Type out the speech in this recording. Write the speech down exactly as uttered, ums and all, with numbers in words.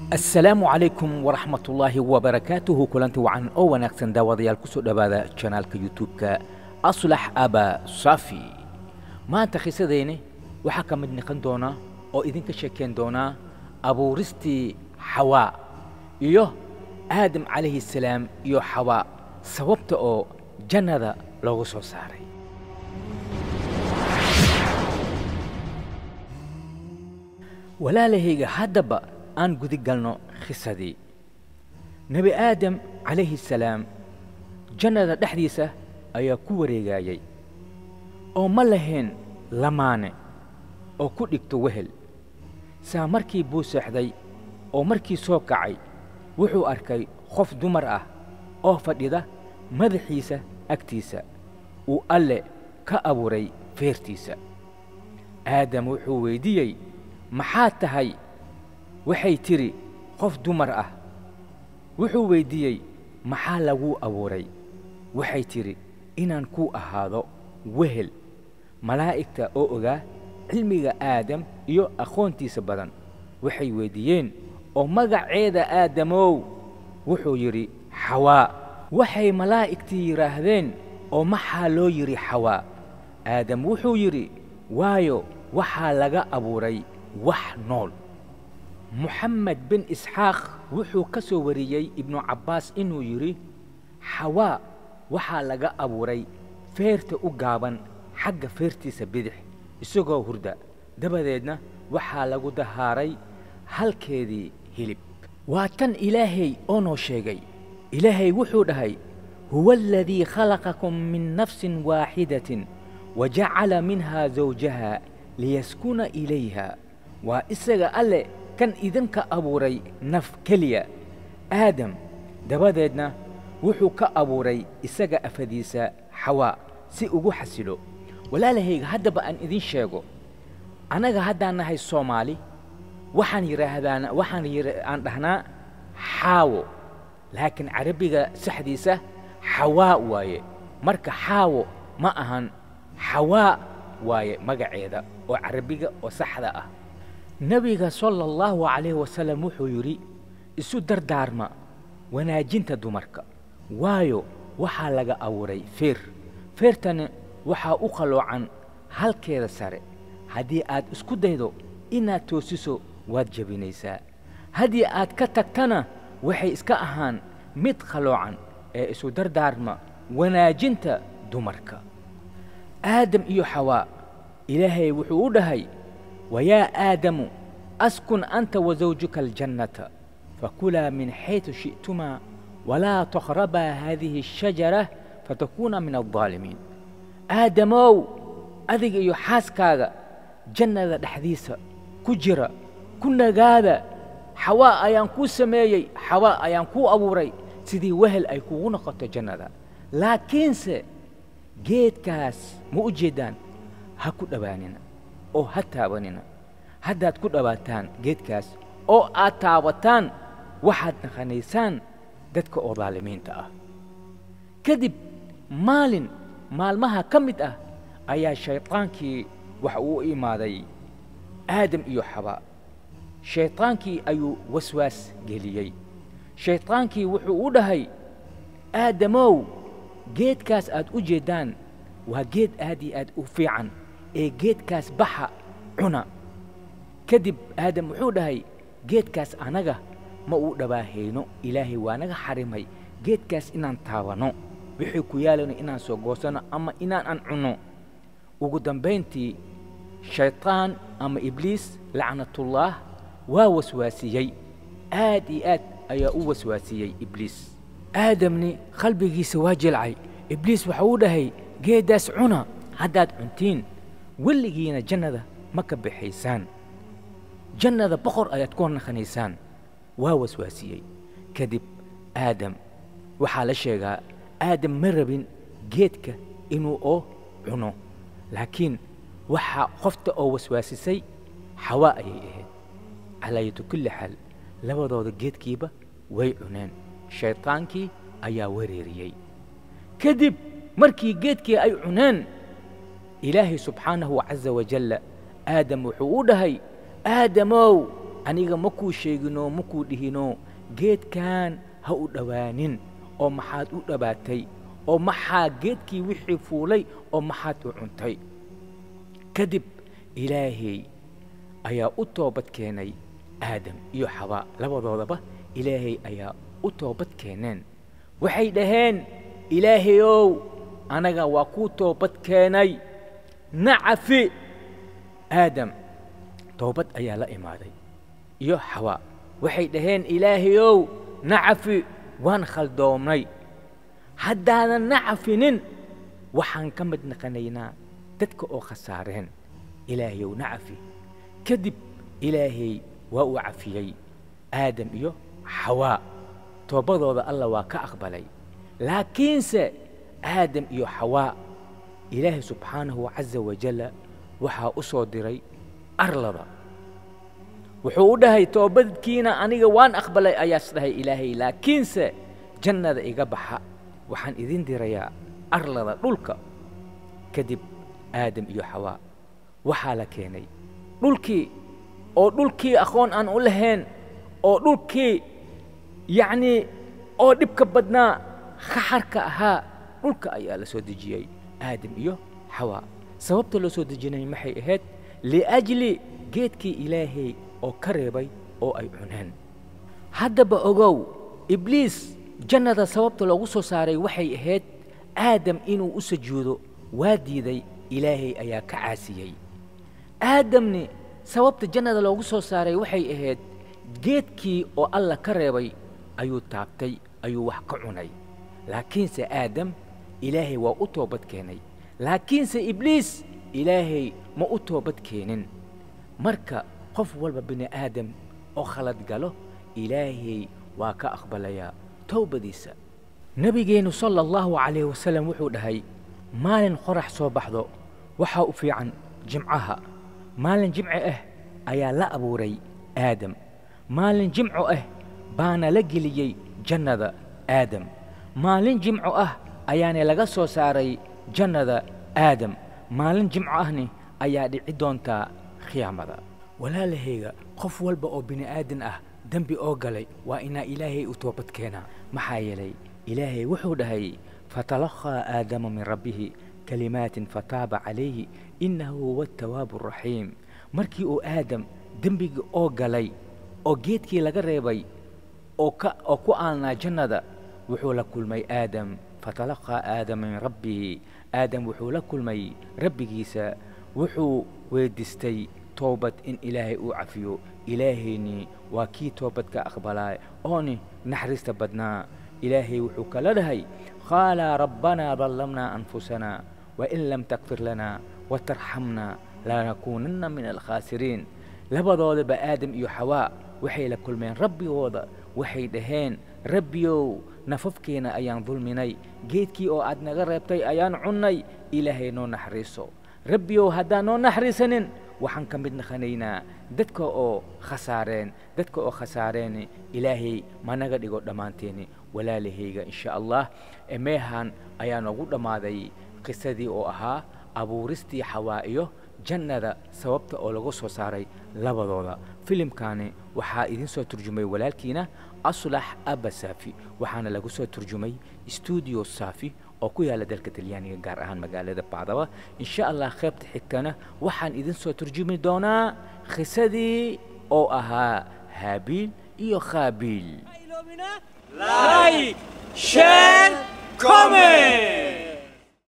السلام عليكم ورحمة الله وبركاته. كلنتي وعن أو ونكسن داوديال كسو دبادة شانالك يوتيوبك أصلح أبا صافي ما أنت خيسديني وحكا مدني قندونا أو إذن كشكين دونا أبو رستي حواء إيوه آدم عليه السلام إيوه حواء سوبت أو جنة لو سو ساري ولا لهيغا هدبا aan gudi galno khisadii nebi aadam calayhi salaam jannada dhexdiisa ayaa ku wareegayay oo ma lahayn lamaane oo ku dhigto wehel saa markii buu seexday oo markii soo kacay wuxuu arkay qof dumar ah oo fadhida madaxiisa agtiisa uu alle ka abuuray feertiisa aadam wuxuu weydiiyey maxaa tahay waxay tiri qof dumar ah wuxuu weydiiyey maxaa lagu abuuray waxay tiri inaan ku ahaado wehel malaa'igta oo ogaa cilmiga aadam iyo aqoontiisa badan waxay weydiiyeen oo magaceeda aadamow wuxuu yidhi xawaa waxay malaa'igtii yidhaahdeen oo maxaa loo yidhi xawaa aadam wuxuu yidhi waayo waxaa laga abuuray wax nool محمد بن إسحاق وحو كسو وريي ابن عباس إنو يري حواء وحا لغا أبوري فيرت أقابا حق فيرتي سبيدح إسوغو هردا دباديدنا وحا لغو دهاري هل كيدي هلب واتن إلهي أونو شيغي إلهي وحو دهي هو الذي خلقكم من نفس واحدة وجعل منها زوجها ليسكن إليها وإسغا ألي كان إذن كأبوري نف كليا آدم دباديدنا وحو كأبوري إساقا أفديسا حواء سي أغو حسلو ولا لهيك هدبا أن إذن شاقو أنا هدانا هاي الصومالي وحان يرى هدانا وحان يرى هنا حاو لكن عربيغا سحديسة حواء واي مركا حاو ما أهان حواء واي مقعيدا وعربيغا وسحدا أه نبيغا صلى الله عليه وسلم وحو يري اسو دردارما wanaajinta dumarka waayo waxaa laga abuuray feer feertana waxaa u qaloocan halkeeda sare haddii aad isku daydo inaad toosiso waad jabinaysaa haddii aad ka tagtana waxay iska ahaan mid qaloocan ee isu dardaarma wanaajinta dumarka aadam iyo xawaa ilaahay wuxuu u dhahay ويا آدم أسكن أنت وزوجك الجنة فكلا من حيث شئتما ولا تقربا هذه الشجرة فتكونا من الظالمين آدمو أذيك يحاسكا جنة الحديثة كجرة كنا قادة حواء أيانكو سميي حواء أيانكو أبوري سيدي وهل أيكو نقطة جنة لكن سي جيت كاس مؤجدا هكو دباننا oo ha taabanina haddaad ku dhawaataan geedkaas oo aad taabataan waxaad naqanaysaan dadka oo daalimiinta ah kadib maalin maalmaha ka mid ah ayaa shaytaankii waxa uu imaaday aadam iyo xawaa shaytaankii ayuu waswaas geliyey shaytaankii wuxuu u dhahay aadamow geedkaas aad u jeedaan waa geed aad iyo aad u fiican ee geedkaas baxa cuna kadib aadam wuxuu dhahay geedkaas anaga ma uu dhawaahayno ilaahay waa naga xarimay geedkaas inaan taabano wixii ku yaalano inaan soo goosano ama inaan aan cuno ugu dambayntii shaytaan ama ibliis lacnatullah waa waswaasiyey aad iyo aad ayaa u waswaasiyey ibliis aadamni qalbigiisa waa jilcay ibliis waxa uu dhahay geeddaas cuna haddaad cuntiin weligiina jannada ma ka bixaysaan jannada boqor ayaad ku naqanaysaan waa waswaasiyey kadib aadam waxaa la sheegaa aadam ma rabin geedka inuu oo cuno laakiin waxaa qofta oo waswaasisay xawaa ayay ahayd calaayatu kulli xaal labadooda geedkiiba way cuneen shaytaankii ayaa wereeriyey kadib markii geedkii ay cuneen إلهي سبحانه عز وجل آدم وحودهي آدمو aniga makuu sheegino makuu dhihino geedkan ha u dhowaanin oo maxaad u dhabaatay oo maxaa geedkii wixii fuulay oo maxaad u cuntay kadib ilaahay ayaa u toobad keenay aadam iyo xawaa labadoodaba ilaahay ayaa u toobad keeneen waxay dhaheen ilaahayow anaga waa kuu toobad keenay nacafi aadam toobad ayaa la imaaday iyo xawaa waxay dhaheen ilaahayow nacafi waan khaldoomnay haddaanan nacafinin waxaan ka mid naqanaynaa dadka oo khasaareen ilaahayow nacafi kadib ilaahay waa uu cafiyey aadam iyo xawaa toobadooda alla waa ka aqbalay laakiinse aadam iyo xawaa ilaahay subxaanahu caza wajalla waxaa u soo diray arlada wuxuu u dhahay toobadkiina aniga waan aqbalay ayaas dhahay ilaahay laakiinse jannada iga baxa waxaan idin dirayaa arlada dhulka kadib aadam iyo xawaa waxaa la keenay dhulkii oo dhulkii aqoon aan u lahayn oo dhulkii yacnii oo dhibka badnaa khaxarka ahaa dhulka ayaa la soo dejiyey aadam iyo xawaa sababta loo soo dejinay maxay ahayd liajli geedkii ilaahay oo ka reebay oo ay cuneen haddaba ogow ibliis jannada sababta loogu soo saaray waxay ahayd aadam inuu u sujuudo waa diiday ilaahay ayaa ka caasiyey aadamni sababta jannada loogu soo saaray waxay ahayd geedkii oo alla ka reebay ayuu taabtay ayuu wax ka cunay laakiinse aadam ilaahay waa u toobad keenay laakiinse ibliis ilaahay ma u toobad keenin marka qof walba bini aadam oo khalad galo ilaahay waa ka aqbalayaa towbadiisa nabigeennu sala allahu calayhi wasalam wuxuu dhahay maalin qorax soo baxdo waxaa u fiican jimcaha maalin jimci ah ayaa la abuuray aadam maalin jimco ah baana la geliyey jannada aadam maalin jimco ah ayaana laga soo saaray jannada aadam maalin jimco ahni ayaa dhici doontaa khiyaamada walaalahayga qof walba oo bini aadan ah dembi oo galay waa inaa ilaahay u toobad keenaa maxaa yeelay ilaahay wuxuu dhahay fatalaqaa aadama min rabbihi kalimaatin fataaba calayhi innahu huwa atawaabu araxiim markii uu aadam dembigii oo galay oo geedkii laga reebay oo ka oo ku aalnaa jannada wuxuu la kulmay aadam fatalaqaa aadama min rabbihi aadam wuxuu la kulmay rabbigiisa wuxuu weydistay toobad in ilaahay uu cafiyo ilaahayni waa kii toobadka aqbalaa ooni naxariista badnaa ilaahay wuxuu kala dhahay qaala rabbanaa dallamnaa anfusanaa wain lam takfir lanaa watarxamnaa lanakuunanna min alkhaasiriin labadoodaba aadam iyo xawaa waxay la kulmeen rabbigooda waxay dhaheen rabbiyow nafafkeena ayaan dulminay geedkii oo aad naga reebtay ayaan cunnay ilaahay noo naxariiso rabbiyow haddaan noo naxariisanin waxaan ka mid naqanaynaa dadka oo khasaareen dadka oo khasaareen ilaahay ma naga dhigo dhammaanteeni walaalahayga insha allah emeehan ayaa noogu dhammaaday qisadii oo ahaa abuuristii xawaa iyo jannada sababta oo lagu soo saaray labadooda filimkaani waxaa idin soo turjumay walaalkiina aslax abba saafi waxaana lagu soo turjumay stuudio saafi oo ku yaala dalka talyaaniga gaar ahaan magaalada bacdaba insha allah qaybta xigtana waxaan idin soo turjumi doonaa qisadii oo ahaa haabiil iyo khaabiil لايك شير